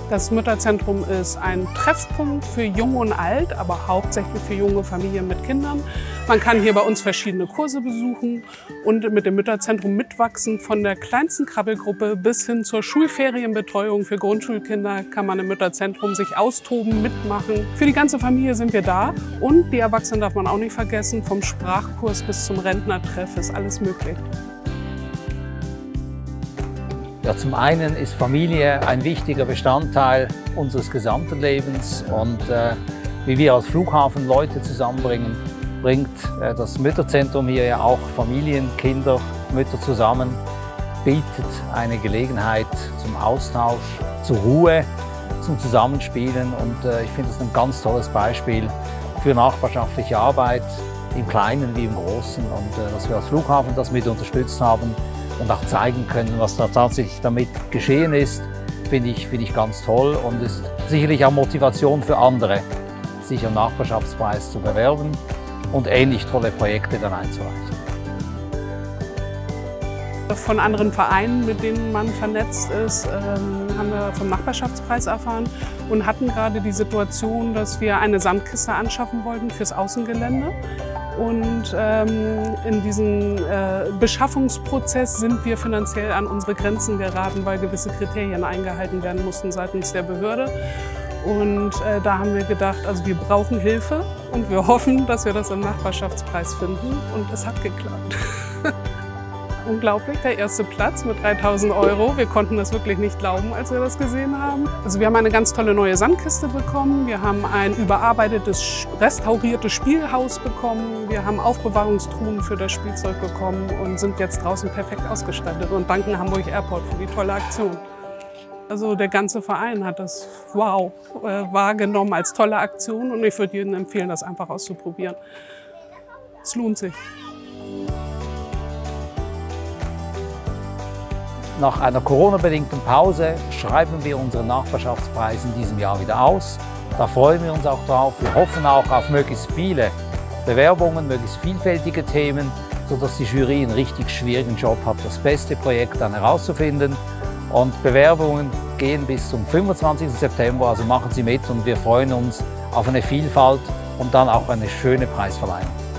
Das Mütterzentrum ist ein Treffpunkt für Jung und Alt, aber hauptsächlich für junge Familien mit Kindern. Man kann hier bei uns verschiedene Kurse besuchen und mit dem Mütterzentrum mitwachsen. Von der kleinsten Krabbelgruppe bis hin zur Schulferienbetreuung für Grundschulkinder kann man im Mütterzentrum sich austoben, mitmachen. Für die ganze Familie sind wir da und die Erwachsenen darf man auch nicht vergessen. Vom Sprachkurs bis zum Rentnertreff ist alles möglich. Ja, zum einen ist Familie ein wichtiger Bestandteil unseres gesamten Lebens und wie wir als Flughafen Leute zusammenbringen, bringt das Mütterzentrum hier ja auch Familien, Kinder, Mütter zusammen, bietet eine Gelegenheit zum Austausch, zur Ruhe, zum Zusammenspielen und ich finde es ein ganz tolles Beispiel für nachbarschaftliche Arbeit, im Kleinen wie im Großen und dass wir als Flughafen das mit unterstützt haben und auch zeigen können, was da tatsächlich damit geschehen ist, finde ich ganz toll und ist sicherlich auch Motivation für andere, sich am Nachbarschaftspreis zu bewerben und ähnlich tolle Projekte dann einzureichen. Von anderen Vereinen, mit denen man vernetzt ist, haben wir vom Nachbarschaftspreis erfahren und hatten gerade die Situation, dass wir eine Sandkiste anschaffen wollten fürs Außengelände. Und in diesem Beschaffungsprozess sind wir finanziell an unsere Grenzen geraten, weil gewisse Kriterien eingehalten werden mussten seitens der Behörde. Und da haben wir gedacht, also wir brauchen Hilfe und wir hoffen, dass wir das im Nachbarschaftspreis finden. Und es hat geklappt. Unglaublich, der erste Platz mit 3.000 €. Wir konnten das wirklich nicht glauben, als wir das gesehen haben. Also wir haben eine ganz tolle neue Sandkiste bekommen. Wir haben ein überarbeitetes, restauriertes Spielhaus bekommen. Wir haben Aufbewahrungstruhen für das Spielzeug bekommen und sind jetzt draußen perfekt ausgestattet und danken Hamburg Airport für die tolle Aktion. Also der ganze Verein hat das wahrgenommen als tolle Aktion und ich würde jedem empfehlen, das einfach auszuprobieren. Es lohnt sich. Nach einer Corona-bedingten Pause schreiben wir unseren Nachbarschaftspreis in diesem Jahr wieder aus. Da freuen wir uns auch drauf. Wir hoffen auch auf möglichst viele Bewerbungen, möglichst vielfältige Themen, sodass die Jury einen richtig schwierigen Job hat, das beste Projekt dann herauszufinden. Und Bewerbungen gehen bis zum 25. September, also machen Sie mit und wir freuen uns auf eine Vielfalt und dann auch eine schöne Preisverleihung.